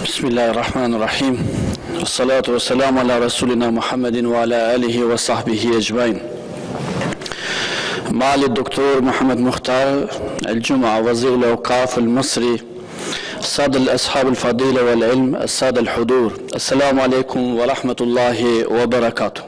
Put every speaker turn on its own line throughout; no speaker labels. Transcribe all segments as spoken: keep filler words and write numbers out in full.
بسم الله الرحمن الرحيم، والصلاة والسلام على رسولنا محمد وعلى آله وصحبه أجمعين. معالي الدكتور محمد مختار الجمعة وزير الأوقاف المصري، السادة الأصحاب الفضيلة والعلم، السادة الحضور، السلام عليكم ورحمة الله وبركاته.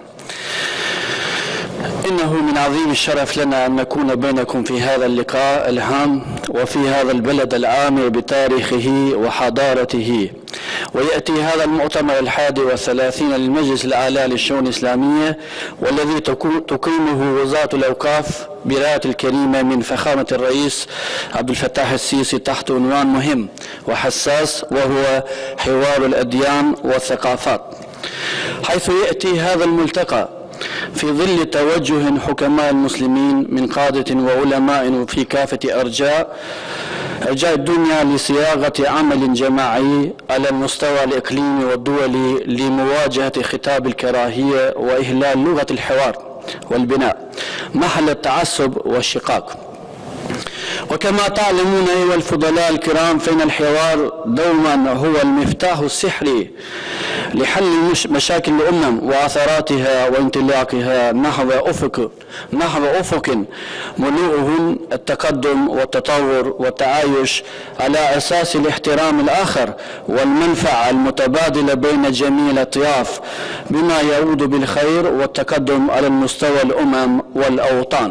إنه من عظيم الشرف لنا أن نكون بينكم في هذا اللقاء الهام وفي هذا البلد العامر بتاريخه وحضارته. ويأتي هذا المؤتمر الحادي والثلاثين للمجلس الأعلى للشؤون الإسلامية، والذي تقيمه وزارة الأوقاف برعاية الكريمة من فخامة الرئيس عبد الفتاح السيسي تحت عنوان مهم وحساس، وهو حوار الأديان والثقافات، حيث يأتي هذا الملتقى في ظل توجه حكماء المسلمين من قادة وعلماء في كافة أرجاء أرجاء الدنيا لصياغة عمل جماعي على المستوى الإقليمي والدولي لمواجهة خطاب الكراهية وإهلال لغة الحوار والبناء محل التعصب والشقاق. وكما تعلمون أيها الفضلاء الكرام، فإن الحوار دوما هو المفتاح السحري لحل مشاكل الأمم وعثراتها وانطلاقها نحو أفق نحو أفق ملوءه التقدم والتطور والتعايش على أساس الاحترام الآخر والمنفعة المتبادلة بين جميع الأطياف، بما يعود بالخير والتقدم على المستوى الأمم والأوطان.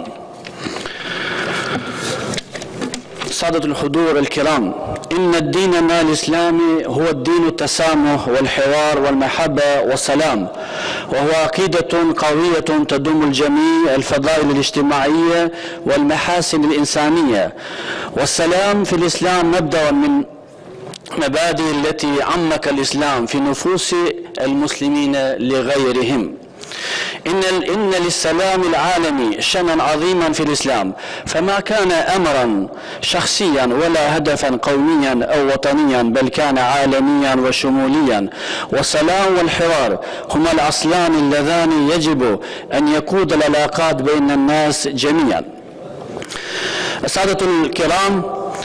سادة الحضور الكرام، إن ديننا الإسلامي هو الدين التسامح والحوار والمحبة والسلام، وهو عقيدة قوية تضم الجميع الفضائل الاجتماعية والمحاسن الإنسانية. والسلام في الإسلام مبدأ من مبادئ التي عمق الإسلام في نفوس المسلمين لغيرهم. إن إن للسلام العالمي شأنا عظيما في الإسلام، فما كان أمرا شخصيا ولا هدفا قوميا أو وطنيا، بل كان عالميا وشموليا. والسلام والحوار هما الأصلان اللذان يجب أن يقود العلاقات بين الناس جميعا. السادة الكرام،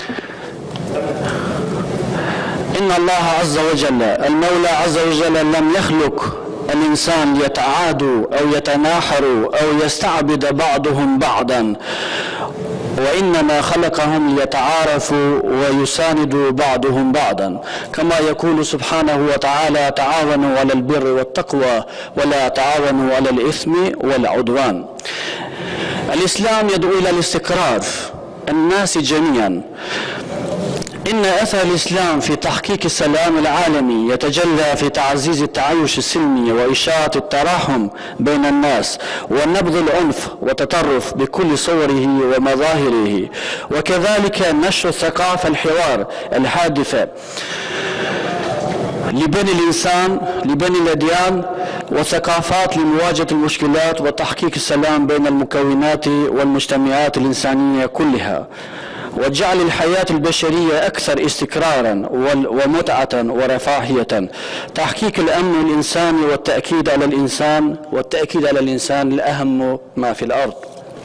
إن الله عز وجل المولى عز وجل لم يخلق الإنسان يتعادوا أو يتناحروا أو يستعبد بعضهم بعضا، وإنما خلقهم ليتعارفوا ويساندوا بعضهم بعضا، كما يقول سبحانه وتعالى: تعاونوا على البر والتقوى ولا تعاونوا على الإثم والعدوان. الإسلام يدعو إلى الاستقرار الناس جميعا. إن أثر الإسلام في تحقيق السلام العالمي يتجلى في تعزيز التعايش السلمي وإشاعة التراحم بين الناس ونبذ العنف والتطرف بكل صوره ومظاهره، وكذلك نشر الثقافة الحوار الهادفة لبني الإنسان لبني الأديان والثقافات لمواجهة المشكلات وتحقيق السلام بين المكونات والمجتمعات الإنسانية كلها، وجعل الحياة البشرية أكثر استقرارا ومتعة ورفاهية. تحقيق الأمن الإنساني والتأكيد على الإنسان والتأكيد على الإنسان الأهم ما في الأرض.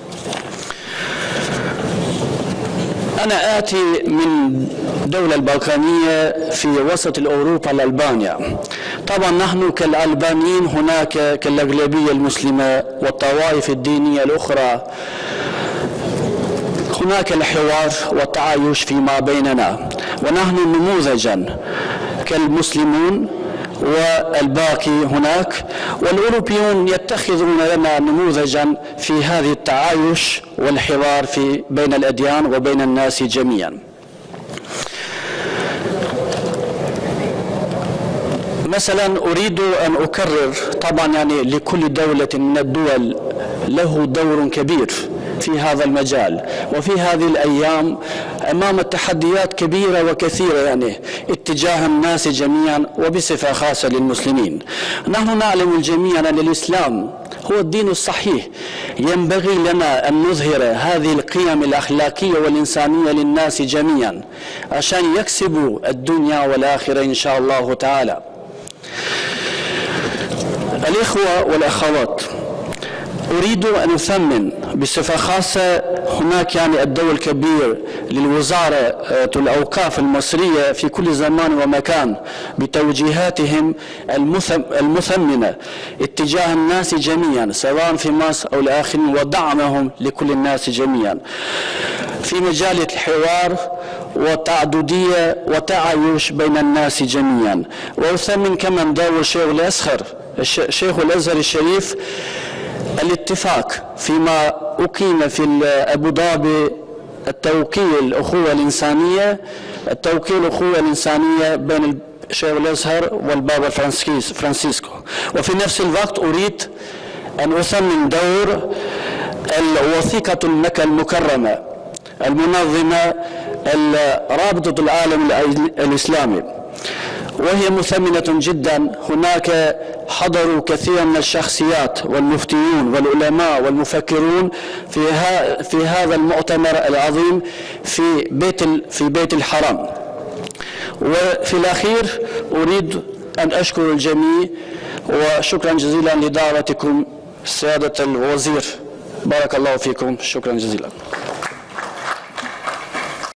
أنا آتي من دولة البلقانية في وسط أوروبا لألبانيا. طبعا نحن كالألبانيين هناك كالأغلبية المسلمة والطوائف الدينية الأخرى هناك الحوار والتعايش فيما بيننا، ونحن نموذجا كالمسلمون والباقي هناك، والأوروبيون يتخذون لنا نموذجا في هذه التعايش والحوار في بين الأديان وبين الناس جميعا. مثلا أريد أن أكرر، طبعا يعني لكل دولة من الدول له دور كبير في هذا المجال، وفي هذه الأيام أمام تحديات كبيرة وكثيرة يعني اتجاه الناس جميعا وبصفة خاصة للمسلمين. نحن نعلم الجميع أن الإسلام هو الدين الصحيح. ينبغي لنا أن نظهر هذه القيم الأخلاقية والإنسانية للناس جميعا عشان يكسبوا الدنيا والآخرة إن شاء الله تعالى. الإخوة والأخوات، أريد أن أثمن بصفة خاصة هناك يعني الدور الكبير للوزارة الأوقاف المصرية في كل زمان ومكان بتوجيهاتهم المثمنة اتجاه الناس جميعا سواء في مصر أو الآخرين، ودعمهم لكل الناس جميعا في مجال الحوار والتعددية وتعايش بين الناس جميعا. وأثمن كمان دور الشيخ الأزهر شيخ الأزهر الشريف الاتفاق فيما أقيم في أبو ظبي التوكيل الأخوة الإنسانية التوكيل الأخوة الإنسانية بين الشيخ الأزهر والبابا فرانسيسكو. وفي نفس الوقت أريد أن أثمن دور الوثيقة المكة المكرمة المنظمة رابطة العالم الإسلامي، وهي مثمنة جدا. هناك حضروا كثير من الشخصيات والمفتيون والعلماء والمفكرون في في هذا المؤتمر العظيم في بيت في بيت الحرم. وفي الأخير أريد أن أشكر الجميع وشكرا جزيلا لدعوتكم سيادة الوزير. بارك الله فيكم، شكرا جزيلا.